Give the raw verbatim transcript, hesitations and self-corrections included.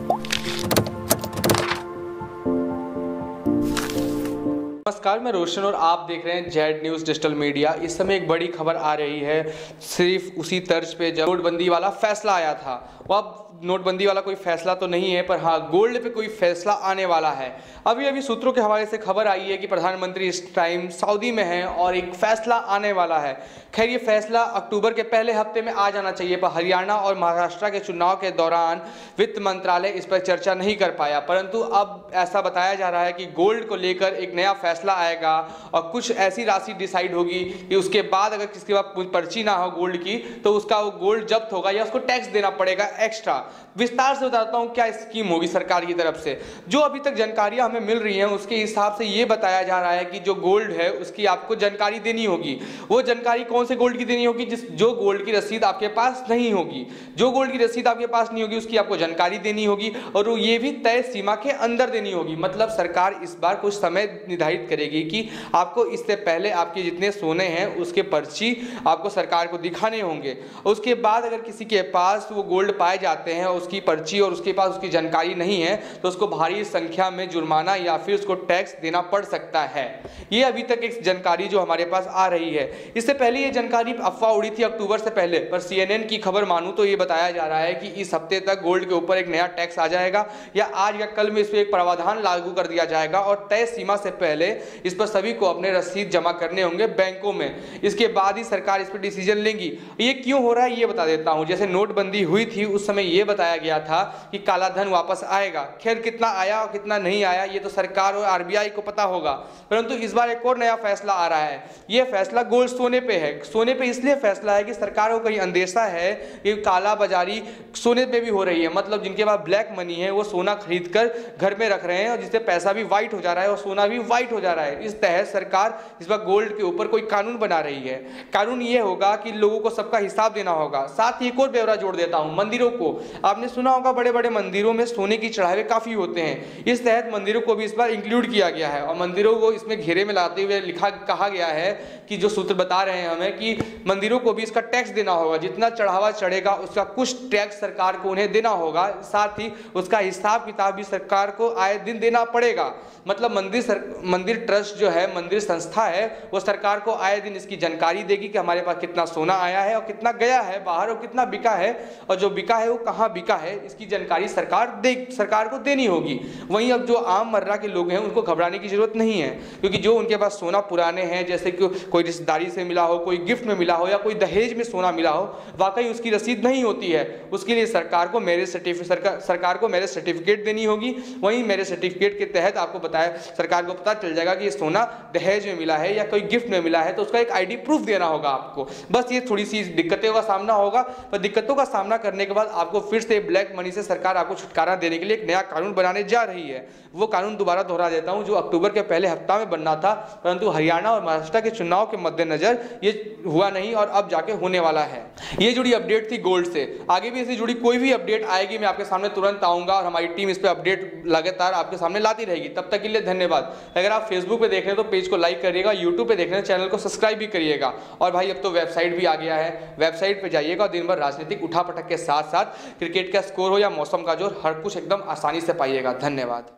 नमस्कार, मैं रोशन और आप देख रहे हैं जेड न्यूज़ डिजिटल मीडिया। इस समय एक बड़ी खबर आ रही है, सिर्फ उसी तर्ज पे जब नोटबंदी वाला फैसला आया था। वो अब नोटबंदी वाला कोई फैसला तो नहीं है, पर हाँ गोल्ड पे कोई फैसला आने वाला है। अभी अभी सूत्रों के हवाले से खबर आई है कि प्रधानमंत्री इस टाइम सऊदी में हैं और एक फैसला आने वाला है। खैर ये फैसला अक्टूबर के पहले हफ्ते में आ जाना चाहिए, पर हरियाणा और महाराष्ट्र के चुनाव के दौरान वित्त मंत्रालय इस पर चर्चा नहीं कर पाया। परंतु अब ऐसा बताया जा रहा है कि गोल्ड को लेकर एक नया फैसला आएगा और कुछ ऐसी राशि डिसाइड होगी कि उसके बाद अगर किसके पास पर्ची ना हो गोल्ड की तो उसका वो गोल्ड जब्त होगा या उसको टैक्स देना पड़ेगा एक्स्ट्रा। विस्तार से बताता हूं क्या स्कीम होगी सरकार की तरफ से। जो अभी तक जानकारियां हमें मिल रही हैं उसके हिसाब से ये बताया जा रहा है कि जो गोल्ड है उसकी आपको जानकारी देनी होगी। वो जानकारी कौन से गोल्ड की देनी होगी? जिस जो गोल्ड की रसीद आपके पास नहीं होगी, जो गोल्ड की रसीद आपके पास नहीं होगी उसकी आपको जानकारी देनी होगी और वो ये भी तय सीमा के अंदर देनी होगी। मतलब सरकार इस बार कुछ समय निर्धारित करेगी कि आपको इससे पहले आपके जितने सोने हैं उसके पर्ची आपको सरकार को दिखाने होंगे। उसके बाद अगर किसी के पास वो गोल्ड पाए जाते हैं उसकी पर्ची और उसके पास उसकी जानकारी नहीं है तो उसको भारी संख्या में जुर्माना या फिर उसको टैक्स देना पड़ सकता है। ये अभी तक एक जानकारी जो हमारे पास आ रही है। इससे पहले ये जानकारी अफवाह उड़ी थी अक्टूबर से पहले, पर सीएनएन की खबर मानूं तो ये बताया जा रहा है कि इस हफ्ते तक गोल्ड के ऊपर एक नया टैक्स आ जाएगा या आज या कल में इस पर एक प्रावधान लागू कर दिया जाएगा और तय सीमा से पहले इस पर सभी को अपने रसीद जमा करने होंगे बैंकों में। इसके बाद ही सरकार इस पर डिसीजन लेंगी। ये क्यों हो रहा है ये बता देता हूं। जैसे नोटबंदी हुई थी उस समय ये बताया गया था कि काला धन वापस आएगा। खैर कितना आया और कितना नहीं आया ये तो सरकार और आरबीआई को पता होगा, परंतु इस बार एक और नया फैसला आ रहा है। यह फैसला गोल्ड सोने पे है। सोने पे इसलिए फैसला है कि सरकार को कहीं अंदेशा है कि काला बाजारी सोने पे भी हो रही है। मतलब जिनके पास ब्लैक मनी है वो सोना खरीद कर घर में रख रहे हैं और जिससे पैसा भी व्हाइट हो जा रहा है और सोना भी व्हाइट हो जा रहा है। इस तहत सरकार इस बार गोल्ड के ऊपर कोई कानून बना रही है। कानून यह होगा कि लोगों को सबका हिसाब देना होगा। साथ ही एक और ब्यौरा जोड़ देता हूं, मंदिरों को आपने सुना होगा बड़े बड़े मंदिरों में सोने की चढ़ावे काफी होते हैं। इस तहत मंदिरों को भी इस बार इंक्लूड किया गया है और मंदिरों को इसमें घेरे में लाते हुए लिखा कहा गया है कि जो सूत्र बता रहे हैं हमें कि मंदिरों को भी इसका टैक्स देना होगा। जितना चढ़ावा चढ़ेगा उसका कुछ टैक्स सरकार को उन्हें देना होगा। साथ ही उसका हिसाब किताब भी सरकार को आए दिन देना पड़ेगा। मतलब मंदिर सर, मंदिर ट्रस्ट जो है, मंदिर संस्था है, वो सरकार को आए दिन इसकी जानकारी देगी कि हमारे पास कितना सोना आया है और कितना गया है बाहर और कितना बिका है और जो बिका है वो कहाँ बिका है इसकी जानकारी सरकार दे सरकार को देनी होगी। वहीं अब जो आम मर्रा के लोग हैं उनको घबराने की जरूरत नहीं है, क्योंकि जो उनके पास सोना पुराने हैं, जैसे कि कोई रिश्तेदारी से मिला हो, कोई गिफ्ट में मिला हो या कोई दहेज में सोना मिला हो, वाकई उसकी रसीद नहीं होती है। उसके लिए सरकार को मैरिज सर्टिफिकेट सरकार, सरकार को मैरिज सर्टिफिकेट देनी होगी। वहीं मैरिज सर्टिफिकेट के तहत आपको बताया सरकार को पता चल जाएगा कि ये सोना दहेज में मिला है या कोई गिफ्ट में मिला है, तो उसका एक आईडी प्रूफ देना होगा आपको। बस ये थोड़ी सी दिक्कतों का सामना होगा, पर दिक्कतों का सामना करने के बाद आपको फिर से ब्लैक मनी से सरकार आपको छुटकारा देने के लिए एक नया कानून बनाने जा रही है। वो कानून दोबारा दोहरा देता हूं जो अक्टूबर के पहले हफ्ता में बनना था, परंतु हरियाणा और महाराष्ट्र के चुनाव के मद्देनजर ये हुआ नहीं और अब जाके होने वाला है। ये जुड़ी अपडेट थी गोल्ड से। आगे भी इससे जुड़ी कोई भी अपडेट आएगी मैं आपके सामने तुरंत आऊंगा और हमारी टीम इस पर अपडेट लगातार आपके सामने लाती रहेगी। तब तक के लिए धन्यवाद। अगर आप फेसबुक पे देख रहे हैं तो पेज को लाइक करिएगा, यूट्यूब पे देख रहे हैं चैनल को सब्सक्राइब भी करिएगा। और भाई अब तो वेबसाइट भी आ गया है, वेबसाइट पे जाइएगा और दिन भर राजनीतिक उठापटक के साथ साथ क्रिकेट का स्कोर हो या मौसम का जोर, हर कुछ एकदम आसानी से पाइएगा। धन्यवाद।